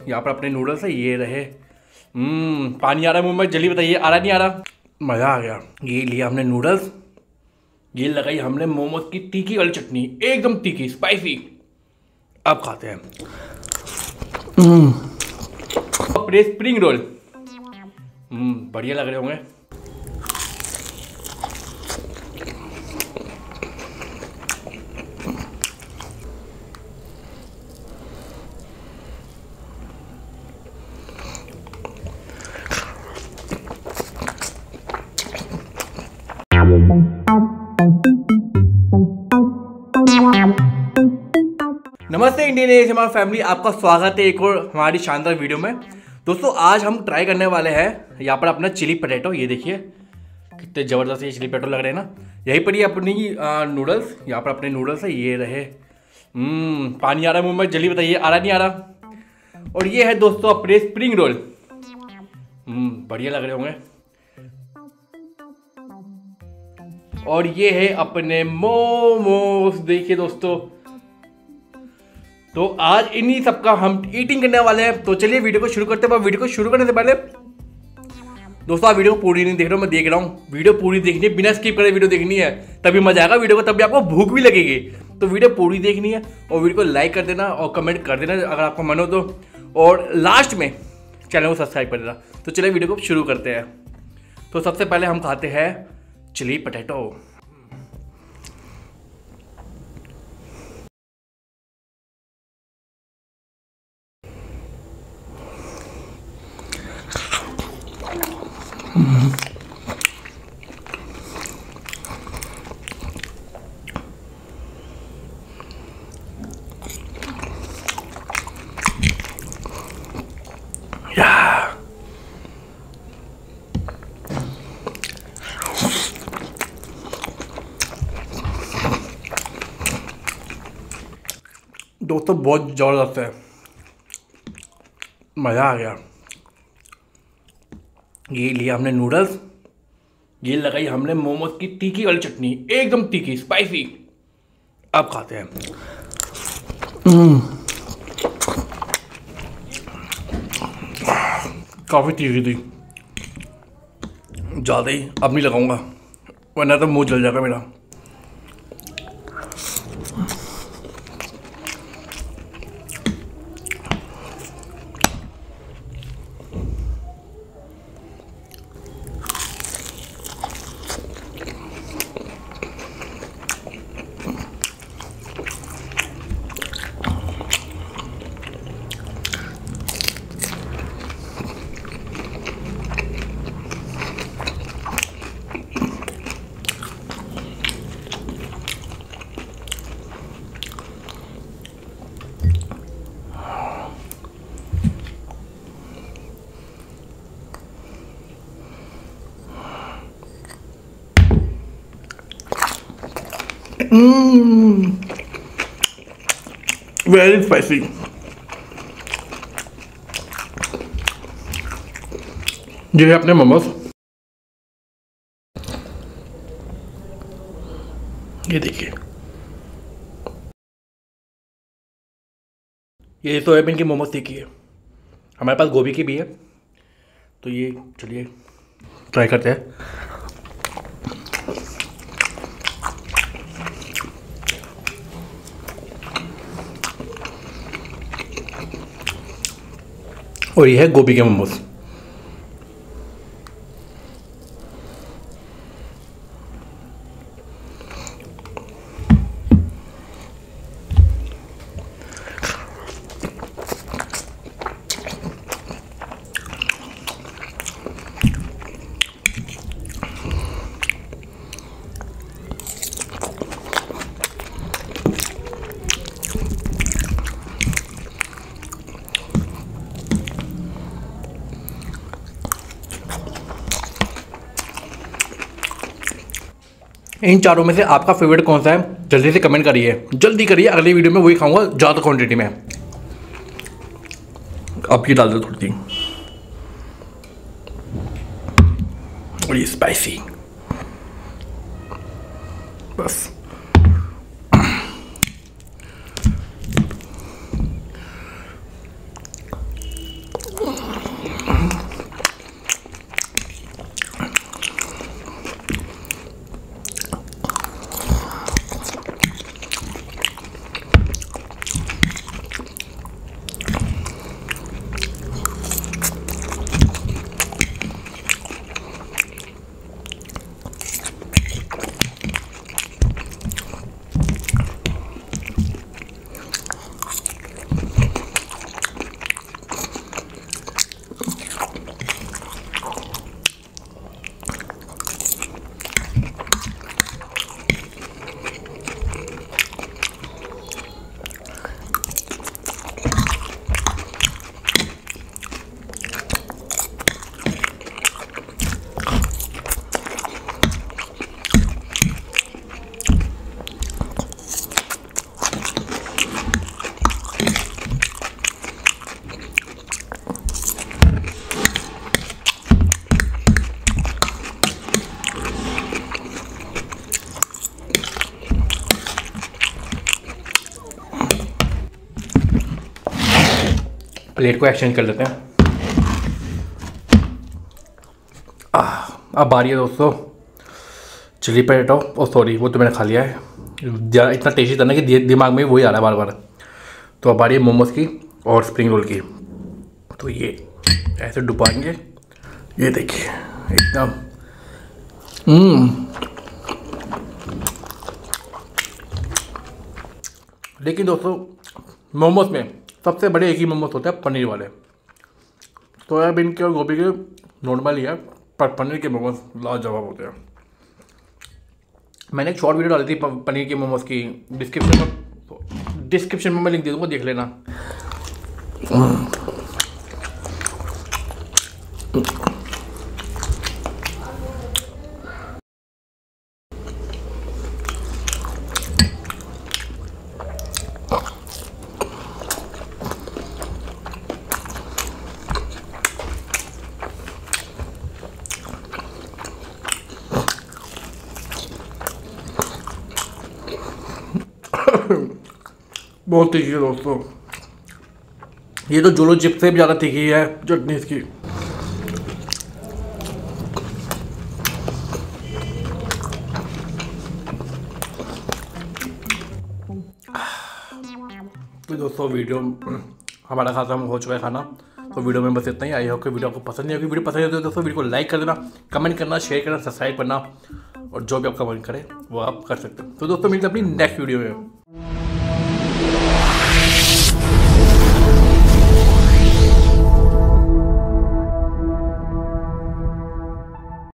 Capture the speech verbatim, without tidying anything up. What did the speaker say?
यहाँ पर अपने नूडल्स है, ये रहे। हम्म पानी आ रहा है मुंह में, जल्दी बताइए आ रहा नहीं आ रहा। मज़ा आ गया। ये लिया हमने नूडल्स, ये लगाई हमने मोमोज की तीखी वाली चटनी, एकदम तीखी स्पाइसी। अब खाते हैं। अपने स्प्रिंग रोल हम्म बढ़िया लग रहे होंगे। नमस्ते इंडियन एएसएमआर फैमिली, आपका स्वागत है एक और हमारी शानदार वीडियो में। दोस्तों आज हम ट्राई करने वाले हैं यहाँ पर अपना चिली पटेटो। ये देखिए कितने ज़बरदस्त ये चिली पटेटो लग रहे हैं ना। यहीं पर ये अपनी नूडल्स, यहाँ पर अपने नूडल्स है, ये रहे। हम्म पानी आ रहा है मुंह में, जल्दी बताइए आ रहा नहीं आ रहा। और ये है दोस्तों अपने स्प्रिंग रोल, हम्म बढ़िया लग रहे होंगे। और ये है अपने मोमोज, देखिए दोस्तों। तो आज इन्हीं सबका हम ईटिंग करने वाले हैं। तो चलिए वीडियो को शुरू करते हैं। वीडियो को शुरू करने से पहले दोस्तों आप वीडियो को पूरी नहीं देख रहे हो, मैं देख रहा हूँ। वीडियो पूरी देखनी है, बिना स्किप करे वीडियो देखनी है, तभी मजा आएगा वीडियो को, तभी आपको भूख भी लगेगी। तो वीडियो पूरी देखनी है और वीडियो को लाइक कर देना और कमेंट कर देना अगर आपको मन हो तो, और लास्ट में चैनल को सब्सक्राइब कर देना। तो चलिए वीडियो को शुरू करते हैं। तो सबसे पहले हम खाते हैं चिली पटेटो। दोस्तों बहुत ज़बरदस्त है, मज़ा आ गया। ये लिया हमने नूडल्स, ये लगाई हमने मोमोज की तीखी वाली चटनी, एकदम तीखी स्पाइसी। अब खाते हैं। काफ़ी तीखी थी, ज़्यादा ही। अब नहीं लगाऊंगा वरना तो मुंह जल जाएगा मेरा। Very spicy. ये है अपने मोमोज, ये देखिए। ये सोयाबीन की मोमोज तीखी है, हमारे पास गोभी की भी है। तो ये चलिए ट्राई करते हैं। और ये है गोभी के मोमोज। इन चारों में से आपका फेवरेट कौन सा है, जल्दी से कमेंट करिए, जल्दी करिए। अगली वीडियो में वही खाऊंगा ज़्यादा क्वांटिटी में। अब ये डाल दो थोड़ी सी, और ये स्पाइसी बस। प्लेट को एक्सचेंज कर लेते हैं। आह, अब बारी है दोस्तों चिली पटेटो। ओ सॉरी, वो तो मैंने खा लिया है, इतना टेस्टी था ना कि दिमाग में वही आ रहा है बार बार। तो अब बारी है मोमोज की और स्प्रिंग रोल की। तो ये ऐसे डुबाएंगे, ये देखिए एकदम हम्म। लेकिन दोस्तों मोमोज में सबसे बड़े एक ही मोमोज होते हैं पनीर वाले। सोयाबीन के और गोभी के नॉर्मल ही है, पर पनीर के मोमोज लाजवाब होते हैं। मैंने एक शॉर्ट वीडियो डाली थी पनीर के मोमोज की, डिस्क्रिप्शन में डिस्क्रिप्शन में मैं लिंक दे दूँगा, देख लेना। बहुत तीखी है दोस्तों, ये तो जोलो चिप से भी ज़्यादा तीखी है चटनी इसकी। तो दोस्तों वीडियो हमारा खासा हो चुका है खाना, तो वीडियो में बस इतना ही। आई होप कि वीडियो आपको पसंद नहीं होगी। वीडियो पसंद है तो दोस्तों वीडियो को लाइक कर देना, कमेंट करना, शेयर करना, सब्सक्राइब करना, और जो भी आप कमेंट करें वो आप कर सकते हो। तो दोस्तों मिलते हैं अपनी नेक्स्ट वीडियो में।